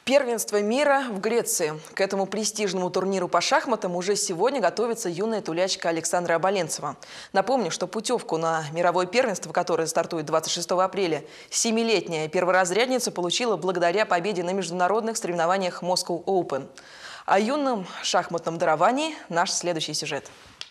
Первенство мира в Греции. К этому престижному турниру по шахматам уже сегодня готовится юная тулячка Александра Оболенцева. Напомню, что путевку на мировое первенство, которое стартует 26 апреля, 7-летняя перворазрядница получила благодаря победе на международных соревнованиях Moscow Open. О юном шахматном даровании наш следующий сюжет.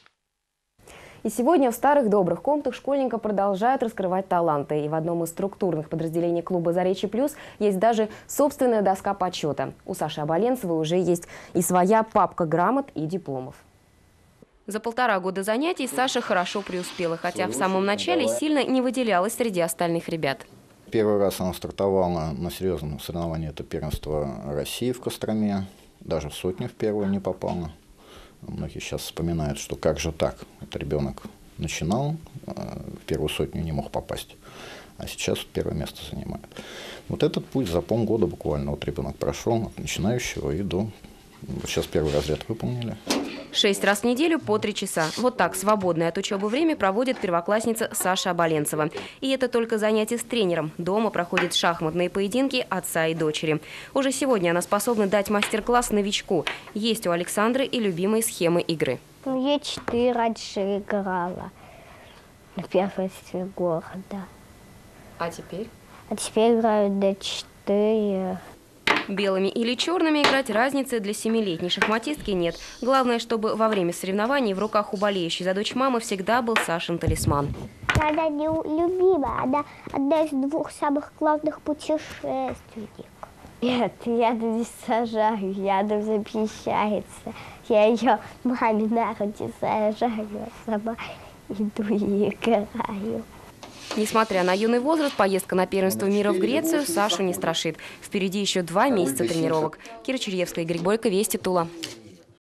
И сегодня в старых добрых комнатах школьника продолжают раскрывать таланты. И в одном из структурных подразделений клуба «Заречье плюс» есть даже собственная доска почета. У Саши Оболенцевой уже есть и своя папка грамот и дипломов. За 1,5 года занятий Саша хорошо преуспела, хотя в самом начале сильно не выделялась среди остальных ребят. Первый раз она стартовала на серьезном соревновании, это первенство России в Костроме. Даже в сотню в первую не попала. Многие сейчас вспоминают, что как же так? Это ребенок начинал, в первую сотню не мог попасть, а сейчас первое место занимает. Вот этот путь за полгода буквально вот ребенок прошел от начинающего и до... Вот сейчас первый разряд выполнили. 6 раз в неделю по 3 часа. Вот так свободное от учебы время проводит первоклассница Саша Оболенцева. И это только занятия с тренером. Дома проходят шахматные поединки отца и дочери. Уже сегодня она способна дать мастер-класс новичку. Есть у Александры и любимые схемы игры. Я 4 раньше играла на первенстве города. А теперь? А теперь играю до 4. Белыми или черными играть разницы для 7-летней шахматистки нет. Главное, чтобы во время соревнований в руках у болеющей за дочь мамы всегда был Сашин талисман. Она нелюбимая, она одна из 2 самых главных путешественников. Нет, рядом не сажаю, рядом запрещается. Я ее маме на руки сажаю, а сама иду и играю. Несмотря на юный возраст, поездка на первенство мира в Грецию Сашу не страшит. Впереди еще 2 месяца тренировок. Кира Чурьевская, Игорь Бойко, Вести, Тула.